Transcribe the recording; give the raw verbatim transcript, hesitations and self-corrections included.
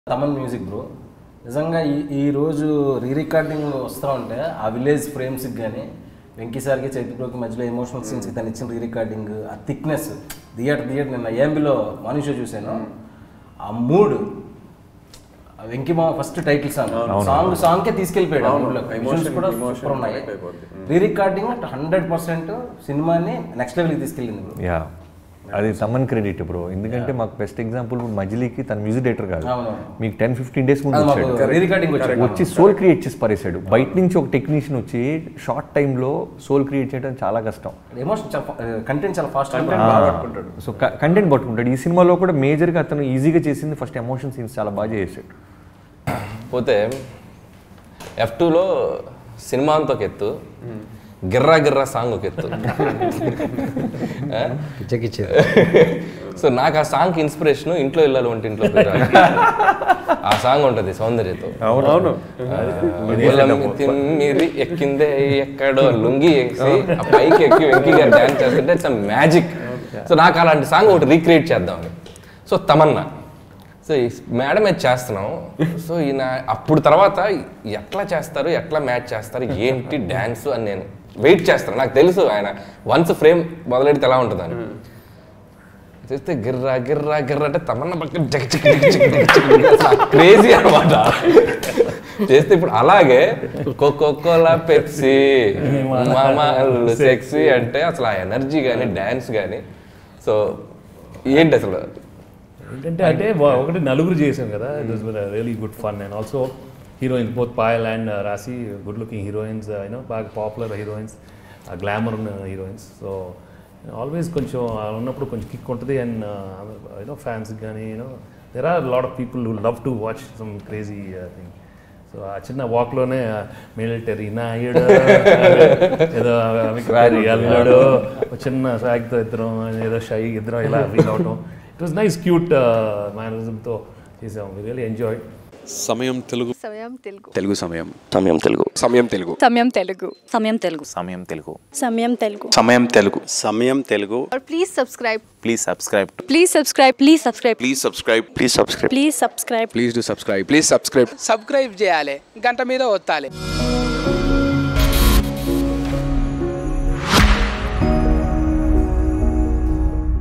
Thaman music bro నిజంగా ఈ ఈ రోజు రీ రికార్డింగ్ వస్తూ ఉంటే ఆ విలేజ్ ఫ్రేమ్స్కి కానీ వెంకీ సార్కి చైతన్యకి మధ్యలో ఎమోషనల్ సీన్స్కి తను ఇచ్చిన రీ రికార్డింగ్ ఆ థిక్నెస్ థియేటర్ థియేటర్ నిన్న ఏఎంబిలో మనిషి చూశాను ఆ మూడ్ వెంకీ మా ఫస్ట్ టైటిల్ సాంగ్ సాంగ్ సాంగ్కే తీసుకెళ్ళిపోయాడు ఎమోషన్స్ కూడా సూపర్ ఉన్నాయి రీ రికార్డింగ్ హండ్రెడ్ పర్సెంట్ సినిమాని నెక్స్ట్ లెవెల్కి తీసుకెళ్ళింది బ్రో. యా అది తమన్ క్రెడిట్ బ్రో ఎందుకంటే మాకు బెస్ట్ ఎగ్జాంపుల్ మజిలీకి తన మ్యూజిక్ డైరెక్టర్ కాదు మీకు టెన్ ఫిఫ్టీన్ డేస్ ముందు వచ్చి సోల్ క్రియేట్ చేసి పరేసాడు బయట నుంచి ఒక టెక్నీషియన్ వచ్చి షార్ట్ టైంలో సోల్ క్రియేట్ చేయడం చాలా కష్టం కంటెంట్ చాలా ఫాస్ట్ సో కంటెంట్ పట్టుకుంటాడు ఈ సినిమాలో కూడా మేజర్గా అతను ఈజీగా చేసింది ఫస్ట్ ఎమోషన్ సీన్స్ చాలా బాగా చేసాడు. పోతే ఎఫ్ టూలో సినిమా అంతా ఒక ఎత్తు గిర్రా గిర్రా సాంగ్ ఒక ఎత్తు సో నాకు ఆ సాంగ్కి ఇన్స్పిరేషన్ ఇంట్లో వెళ్ళాలి వంటి ఇంట్లో ఆ సాంగ్ ఉంటుంది సౌందర్యతో తిమ్మిరి ఎక్కిందే ఎక్కడో లుంగి ఎక్కి ఆ పైకి ఎక్కి వెంకీ గారు డ్యాన్స్ చేస్తుంటే ఇట్స్ మ్యాజిక్. సో నాకు అలాంటి సాంగ్ ఒకటి రీక్రియేట్ చేద్దామని సో తమన్నా సో ఈ మేడం అది చేస్తున్నాం సో ఈయన అప్పుడు తర్వాత ఎట్లా చేస్తారు ఎట్లా మ్యాచ్ చేస్తారు ఏంటి డ్యాన్స్ అని నేను వెయిట్ చేస్తాను. నాకు తెలుసు ఆయన వన్స్ ఫ్రేమ్ మొదలెడితే ఎలా ఉంటుందని చేస్తే గిర్రా గిర్రా గిర్రా అంటే తమన్నా పక్కన జగ క్రేజీ అనమాట చేస్తే ఇప్పుడు అలాగే కోకోకోలా పెప్సీ మామా సెక్సీ అంటే అసలు ఆ ఎనర్జీ కానీ డ్యాన్స్ కానీ సో ఏంటి అసలు ఏంటంటే అంటే ఒకటి నలుగురు చేసాం కదా it was really good fun and also heroines both Payal and Raashi good looking heroines you know బాగా పాపులర్ హీరోయిన్స్ గ్లామర్ ఉన్న హీరోయిన్స్ సో ఆల్వేస్ కొంచెం ఉన్నప్పుడు కొంచెం కిక్ ఉంటుంది అండ్ యూనో ఫ్యాన్స్కి కానీ you know there are lot of people who love to watch some crazy thing. So ఆ చిన్న వాక్లోనే మిలిటరీ నాయుడు ఏదో అల్లుడు చిన్న సాగ్తో ఇద్దరం ఏదో షై ఇద్దరం ఇలా ఫీల్ అవటం ఇట్ వాస్ నైస్ క్యూట్ మేనరిజంతో చేసాం వి రియల్లీ ఎంజాయ్. సమయం తెలుగు సమయం తెలుగు తెలుగు సమయం సమయం తెలుగు సమయం తెలుగు సమయం తెలుగు సమయం తెలుగు సమయం తెలుగు సమయం తెలుగు సమయం తెలుగు సమయం తెలుగు और please subscribe please subscribe please subscribe please subscribe please subscribe please subscribe please subscribe please do subscribe please subscribe subscribe చేయాలి గంట మీద ఒత్తాలి.